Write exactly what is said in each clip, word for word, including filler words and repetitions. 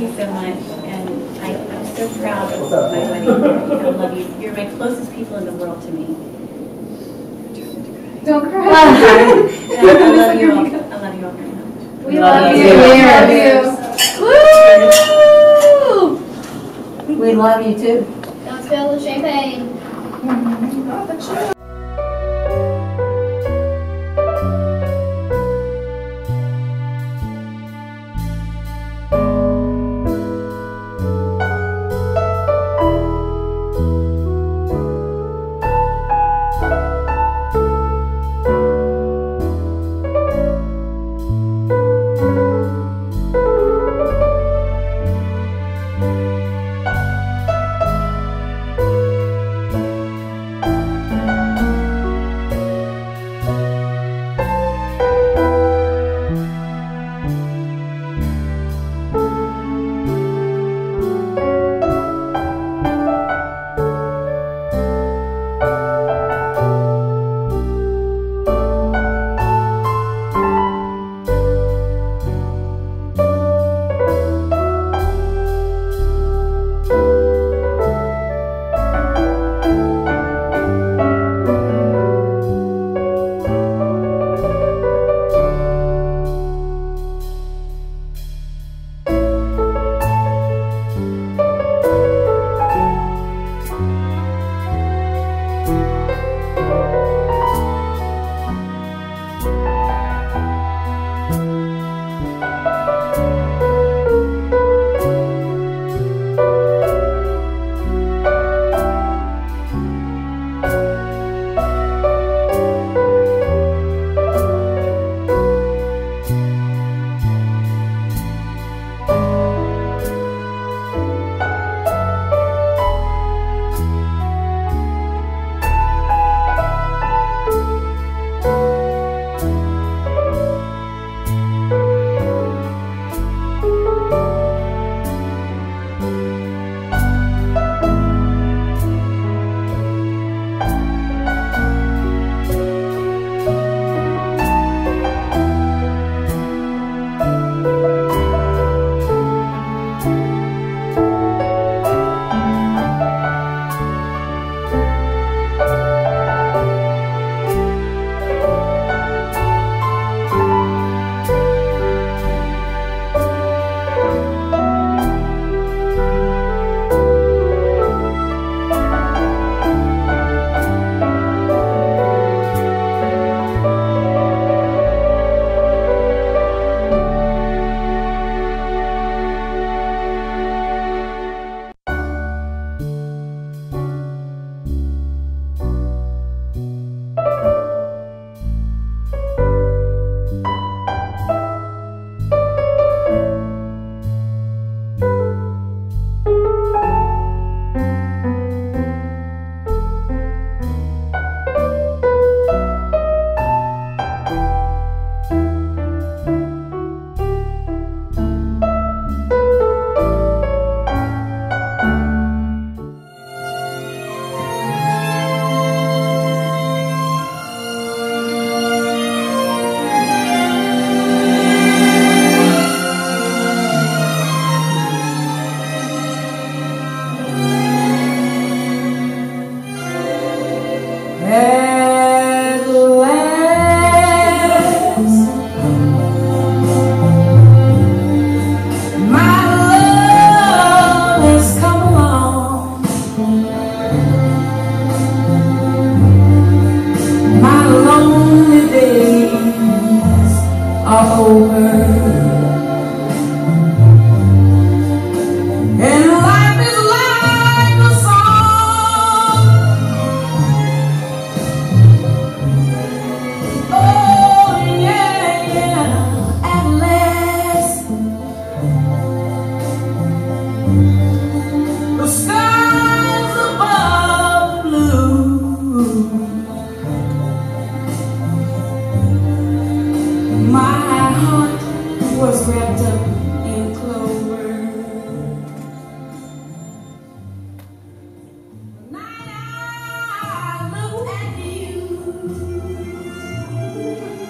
you so much, and I, I'm so proud of my wedding. I love you. You're my closest people in the world to me. Don't cry. I love you all. I love you all very much. We love, love you. We love you. Woo! We love you too. Don't spill the champagne. Not the champagne.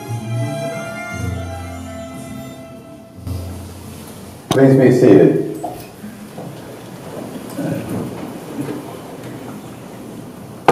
Please be seated.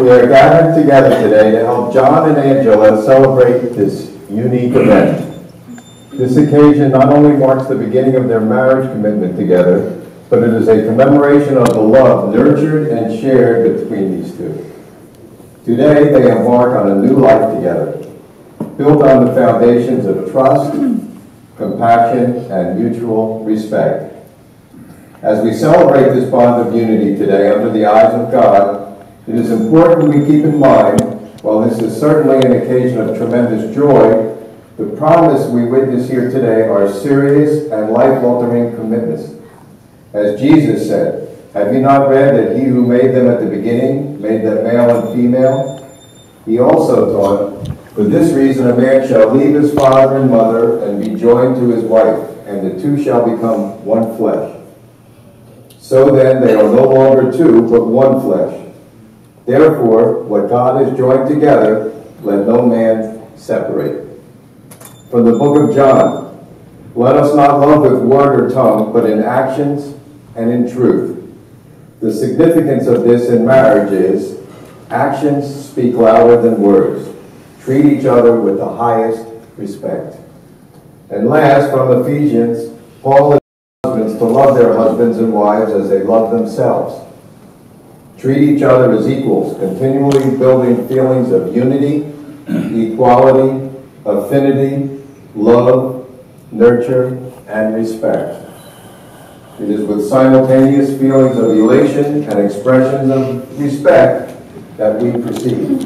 We are gathered together today to help John and Angela celebrate this unique event. This occasion not only marks the beginning of their marriage commitment together, but it is a commemoration of the love nurtured and shared between these two. Today, they embark on a new life together, built on the foundations of trust, compassion, and mutual respect. As we celebrate this bond of unity today under the eyes of God, it is important we keep in mind, while this is certainly an occasion of tremendous joy, the promise we witness here today are serious and life-altering commitments. As Jesus said, "Have you not read that he who made them at the beginning made them male and female?" He also taught, "For this reason a man shall leave his father and mother and be joined to his wife, and the two shall become one flesh. So then they are no longer two, but one flesh. Therefore, what God has joined together, let no man separate." From the book of John, "Let us not love with word or tongue, but in actions and in truth." The significance of this in marriage is actions speak louder than words. Treat each other with the highest respect. And last, from Ephesians, Paul and husbands to love their husbands and wives as they love themselves. Treat each other as equals, continually building feelings of unity, equality, affinity, love, nurture, and respect. It is with simultaneous feelings of elation and expressions of respect that we proceed.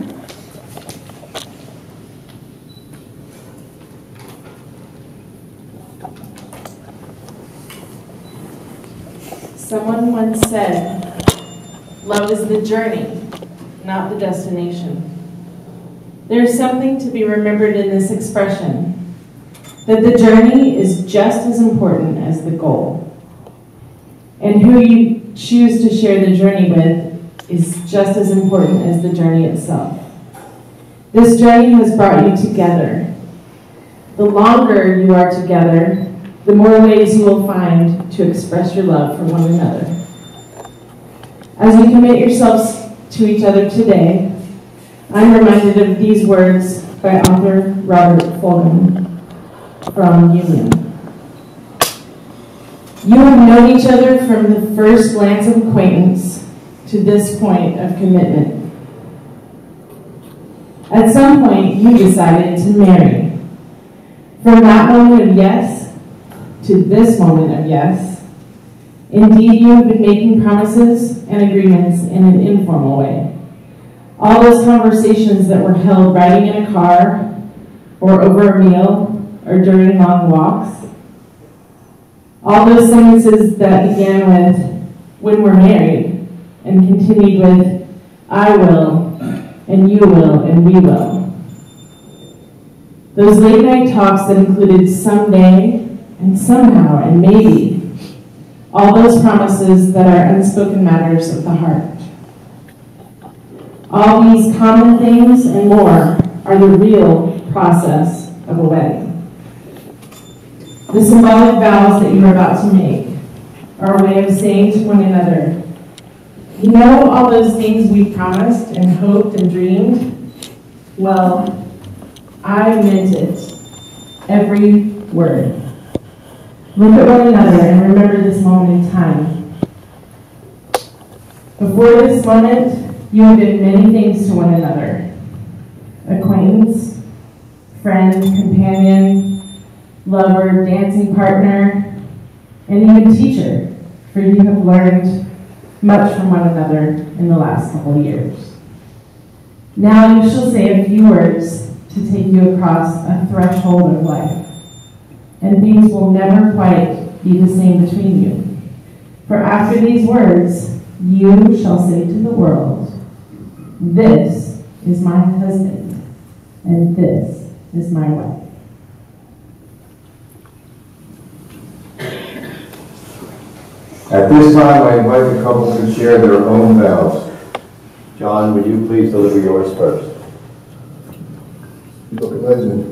Someone once said, "Love is the journey, not the destination." There is something to be remembered in this expression, that the journey is just as important as the goal. And who you choose to share the journey with is just as important as the journey itself. This journey has brought you together. The longer you are together, the more ways you will find to express your love for one another. As you commit yourselves to each other today, I'm reminded of these words by author Robert Fulghum from Union. "You have known each other from the first glance of acquaintance to this point of commitment. At some point, you decided to marry. From that moment of yes to this moment of yes, indeed you have been making promises and agreements in an informal way. All those conversations that were held riding in a car, or over a meal, or during long walks. All those sentences that began with, 'when we're married,' and continued with, 'I will,' and 'you will,' and 'we will.' Those late night talks that included 'someday,' and 'somehow,' and 'maybe.' All those promises that are unspoken matters of the heart. All these common things and more are the real process of a wedding. The symbolic vows that you are about to make are a way of saying to one another, 'You know all those things we promised and hoped and dreamed? Well, I meant it. Every word.' Look at one another and remember this moment in time. Before this moment, you have been many things to one another. Acquaintance, friend, companion, lover, dancing partner, and even teacher, for you have learned much from one another in the last couple of years. Now you shall say a few words to take you across a threshold of life, and things will never quite be the same between you. For after these words, you shall say to the world, 'This is my husband, and this is my wife.'" At this time, I invite the couple to share their own vows. John, would you please deliver yours first? Book of Legend.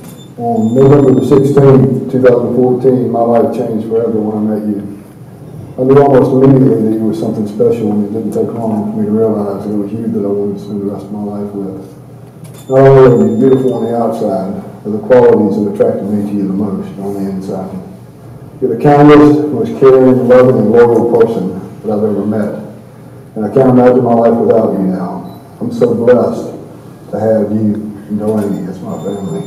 On November the sixteenth, two thousand fourteen, my life changed forever when I met you. I knew almost immediately that you were something special, and it didn't take long for me to realize that it was you that I wanted to spend the rest of my life with. Not only are you beautiful on the outside, but the qualities that attracted me to you the most on the inside. You're the kindest, most caring, loving, and loyal person that I've ever met. And I can't imagine my life without you now. I'm so blessed to have you and Delaney as my family.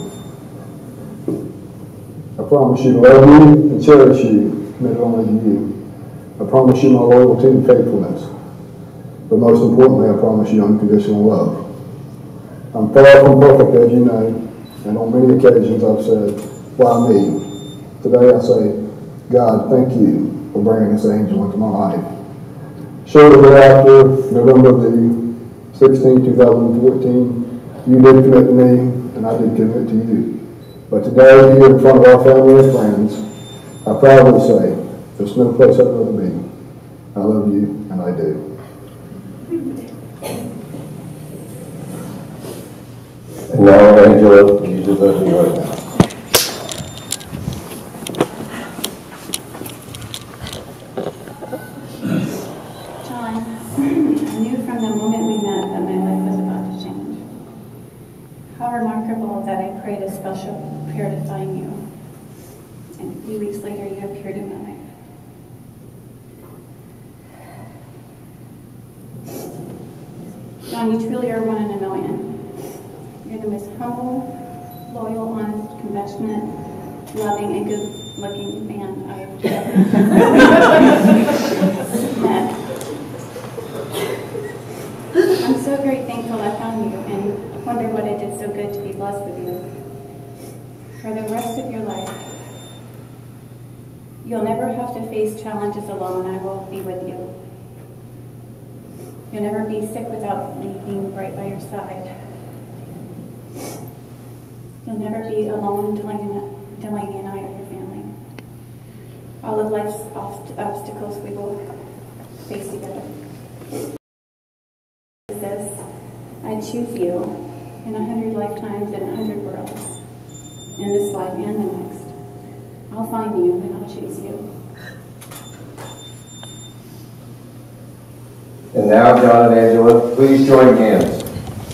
I promise you to love you and cherish you, committed only to you. I promise you my loyalty and faithfulness. But most importantly, I promise you unconditional love. I'm far from perfect, as you know, and on many occasions I've said, why me? Today I say, God, thank you for bringing this angel into my life. Shortly after November the sixteenth, two thousand fourteen, you did commit to me, and I did commit to you. But today, here in front of our family and friends, I proudly say, there's no place I'd rather be. I love you, and I do. And now, Angela, you deliver me right now. John, I knew from the moment we met that my life was about to change. How remarkable that I prayed a special prayer to find you. And a few weeks later, you appeared in my life. John, you truly are one in a million. You're the most humble, loyal, honest, compassionate, loving, and good-looking man I've ever met. I'm so very thankful I found you and wonder what I did so good to be blessed with you. For the rest of your life, you'll never have to face challenges alone. I will be with you. You'll never be sick without me being right by your side. You'll never be alone, Delaney and I are your family. All of life's obst obstacles we will face together. It says, I choose you in a hundred lifetimes and a hundred worlds, in this life and the next. I'll find you and I'll choose you. And now, John and Angela, please join hands.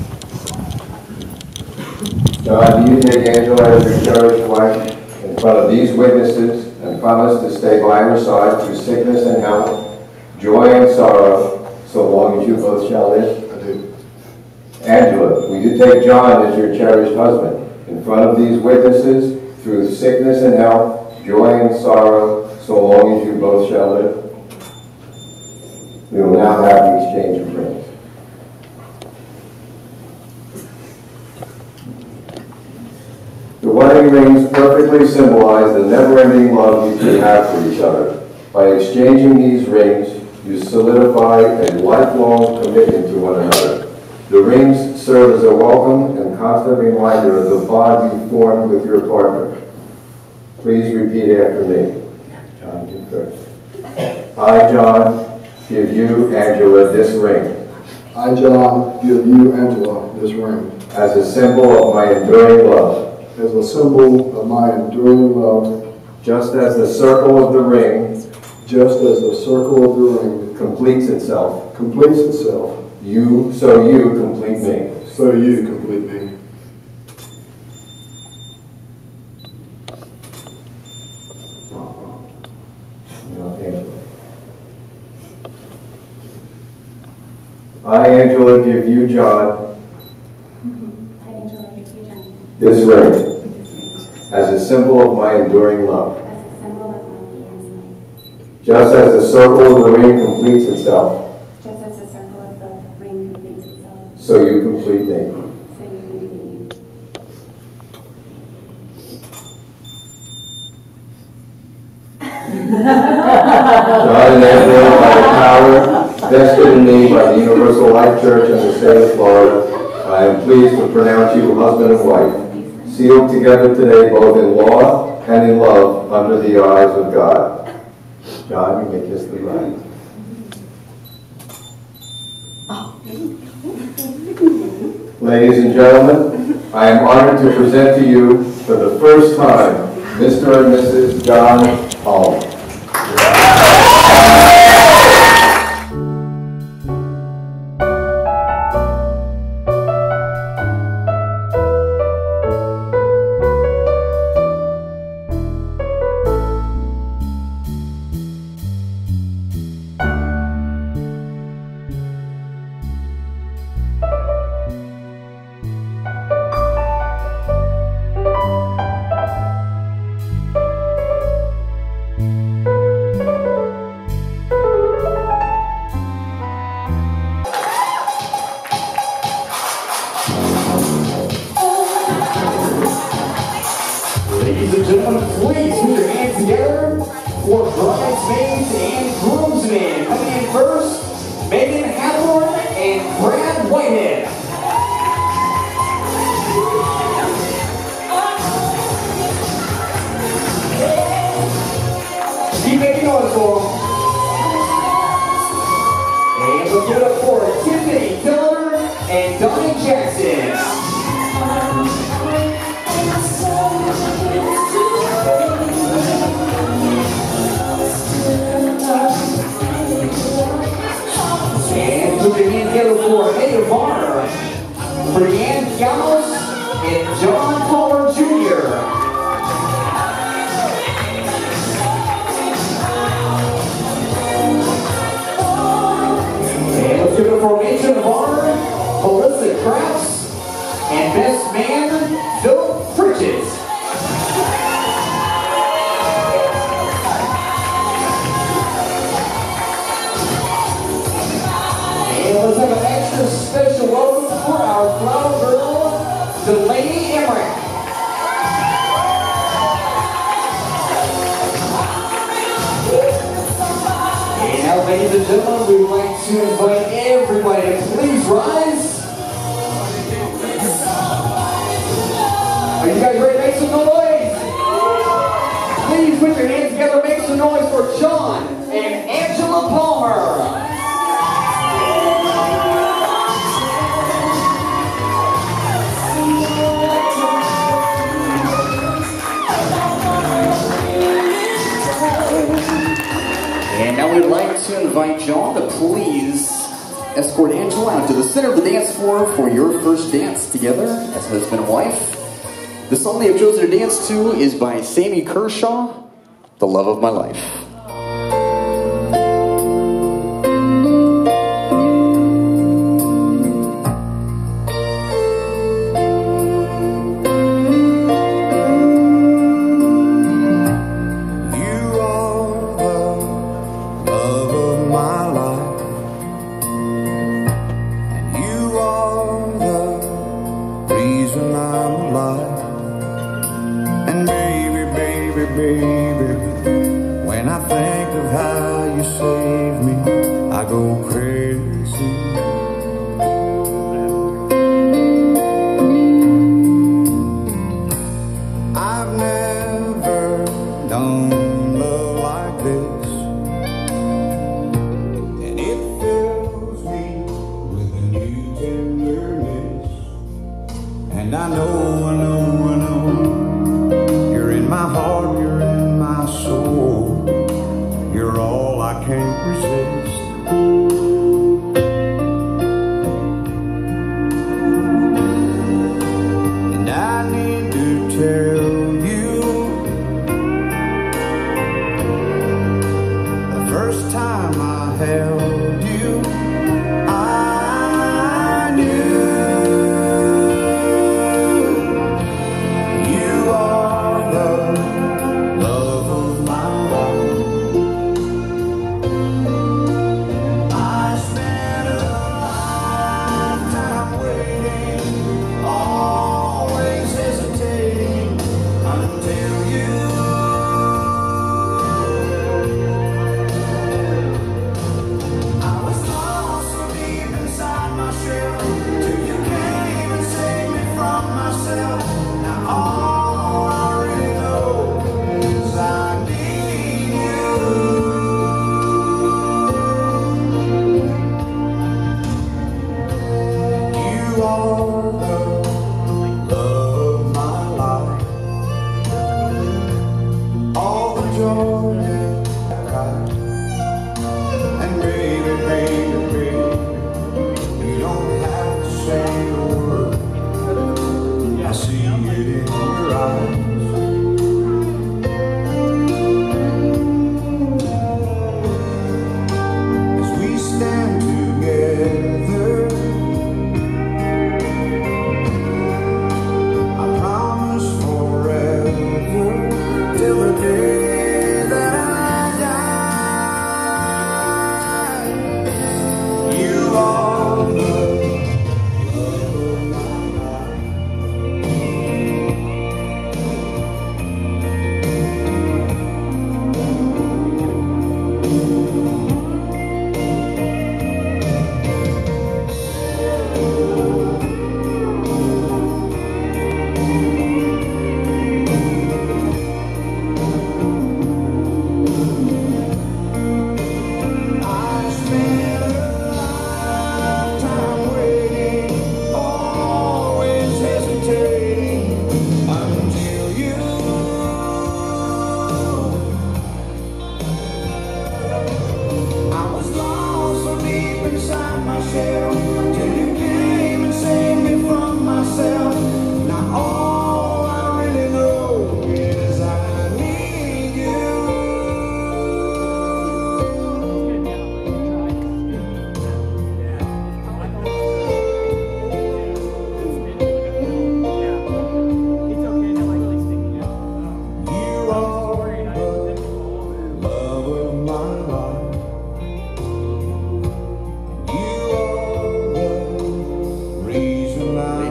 John, do you take Angela as your cherished wife in front of these witnesses and promise to stay by her side through sickness and health, joy and sorrow, so long as you both shall live? I do. Angela, will you take John as your cherished husband in front of these witnesses through sickness and health, joy and sorrow, so long as you both shall live? We will now have the exchange of rings. The wedding rings perfectly symbolize the never-ending love you two have for each other. By exchanging these rings, you solidify a lifelong commitment to one another. The rings serve as a welcome and constant reminder of the bond you formed with your partner. Please repeat after me. John, you first. I, John, give you, Angela, this ring. I, John, give you, Angela, this ring. As a symbol of my enduring love. As a symbol of my enduring love. Just as the circle of the ring. Just as the circle of the ring. Completes itself. Completes itself. You, so you complete me. So you complete me. I, Angela, give you, John, I, Angela, give you, John, this ring, as a symbol of my enduring love. as a symbol of my enduring love. Just as the circle of the ring completes itself, Just as the circle of the ring completes itself, so you complete me. so you complete me. John and Angela, by the power vested in me by the Universal Life Church in the state of Florida, I am pleased to pronounce you husband and wife, sealed together today both in law and in love under the eyes of God. John, you may kiss the bride. Ladies and gentlemen, I am honored to present to you for the first time Mister and Missus John Holland. bridesmaids and groomsmen. Coming in first, Megan Hathorn and Brad Whitehead. Keep making noise for them. And we'll give it up for Tiffany Tiller and Donnie Jackson. And put your hands together for Heather Varner, Brianne Gallos, and John Palmer Junior And let's give it for Mason Varner, Melissa Krauss, and best man, Philip Bridges. And let's have an extra special welcome for our flower girl, Delaney Emmerich. And now, ladies and gentlemen, we would like to invite everybody to please rise. Are you guys ready to make some noise? Please put your hands together, make some noise for John and Angela Palmer. And now we'd like to invite John to please escort Angela out to the center of the dance floor for your first dance together as husband and wife. The song they have chosen to dance to is by Sammy Kershaw, The Love of My Life.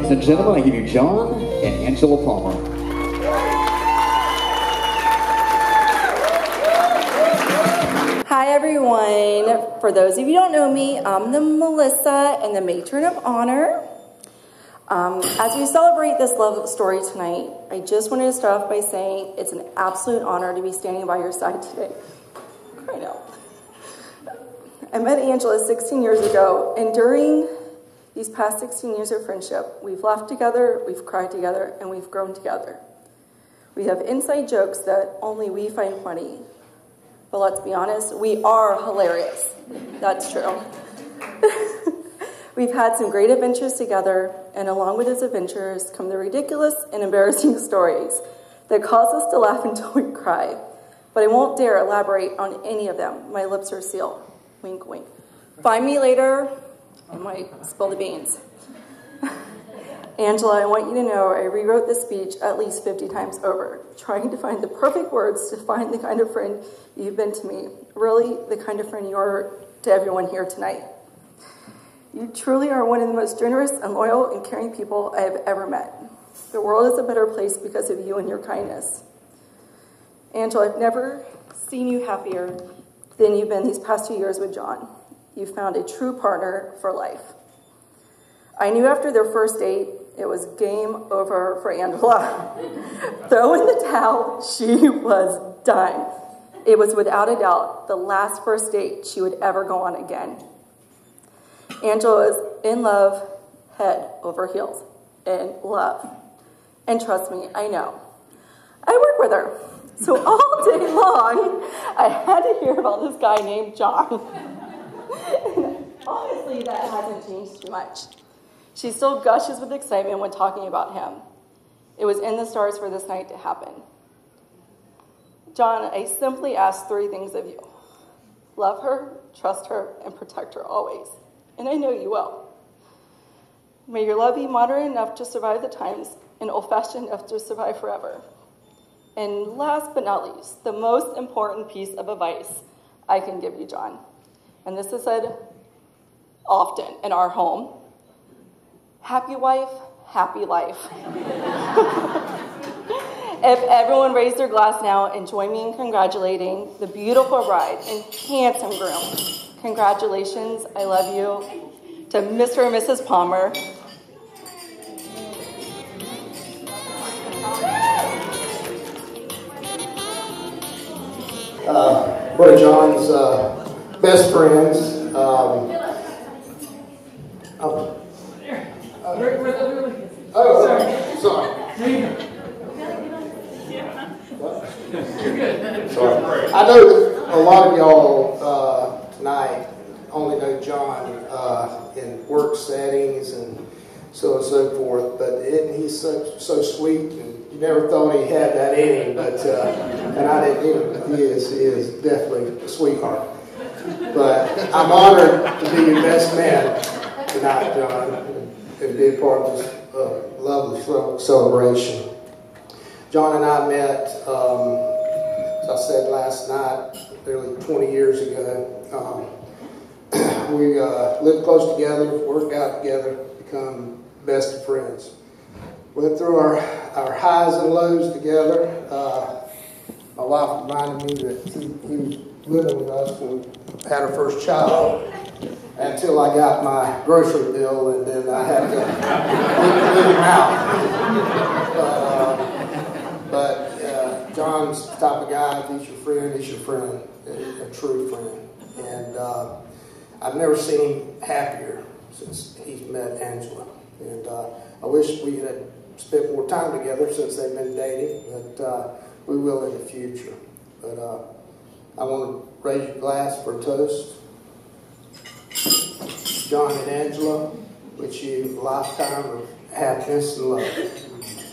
ladies and gentlemen, I give you John and Angela Palmer. Hi everyone. For those of you who don't know me, I'm the Melissa and the matron of honor. Um, as we celebrate this love story tonight, I just wanted to start off by saying it's an absolute honor to be standing by your side today. I know. I met Angela sixteen years ago, and during these past sixteen years of friendship, we've laughed together, we've cried together, and we've grown together. We have inside jokes that only we find funny. But let's be honest, we are hilarious. That's true. We've had some great adventures together, and along with those adventures come the ridiculous and embarrassing stories that cause us to laugh until we cry. But I won't dare elaborate on any of them. My lips are sealed. Wink, wink. Find me later. I might spill the beans. Angela, I want you to know I rewrote this speech at least fifty times over, trying to find the perfect words to find the kind of friend you've been to me. Really, the kind of friend you are to everyone here tonight. You truly are one of the most generous and loyal and caring people I have ever met. The world is a better place because of you and your kindness. Angela, I've never seen you happier than you've been these past two years with John. You found a true partner for life. I knew after their first date, it was game over for Angela. Throw in the towel, she was done. It was without a doubt the last first date she would ever go on again. Angela is in love, head over heels, in love. And trust me, I know. I work with her. So all day long, I had to hear about this guy named John. Honestly, that hasn't changed too much. She still gushes with excitement when talking about him. It was in the stars for this night to happen. John, I simply ask three things of you. Love her, trust her, and protect her always. And I know you will. May your love be modern enough to survive the times and old-fashioned enough to survive forever. And last but not least, the most important piece of advice I can give you, John, and this is said often in our home, happy wife, happy life. If everyone raised their glass now and join me in congratulating the beautiful bride and handsome groom. Congratulations, I love you. To Mister and Missus Palmer. Uh, one of John's uh, best friends. Um, oh, oh, sorry. sorry. Sorry. I know that a lot of y'all uh, tonight only know John uh, in work settings and so on and so forth, but isn't he so, so sweet? And you never thought he had that in him, but uh, and I didn't either. He is, he is definitely a sweetheart. But I'm honored to be your best man tonight, John, and be a part of this uh, lovely celebration. John and I met, um, as I said last night, nearly twenty years ago. Um, we uh, lived close together, worked out together, become best of friends. Went through our, our highs and lows together. Uh, my wife reminded me that he, he was living with us when we had our first child until I got my grocery bill, and then I had to leave him out. But, uh, but uh, John's the type of guy, if he's your friend, he's your friend, a, a true friend. And uh, I've never seen him happier since he's met Angela. And uh, I wish we had spent more time together since they've been dating, but uh, we will in the future. But uh, I want to raise your glass for a toast. John and Angela, wish you a lifetime of happiness and love.